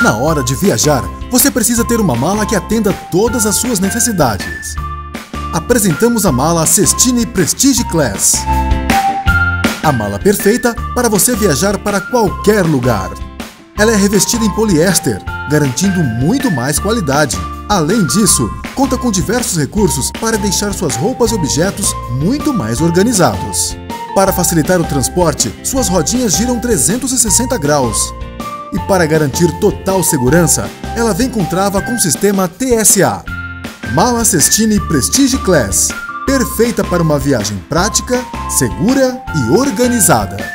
Na hora de viajar, você precisa ter uma mala que atenda todas as suas necessidades. Apresentamos a mala Cestine Prestige Class. A mala perfeita para você viajar para qualquer lugar. Ela é revestida em poliéster, garantindo muito mais qualidade. Além disso, conta com diversos recursos para deixar suas roupas e objetos muito mais organizados. Para facilitar o transporte, suas rodinhas giram 360 graus. E para garantir total segurança, ela vem com trava com sistema TSA. Mala Cestine Prestige Class. Perfeita para uma viagem prática, segura e organizada.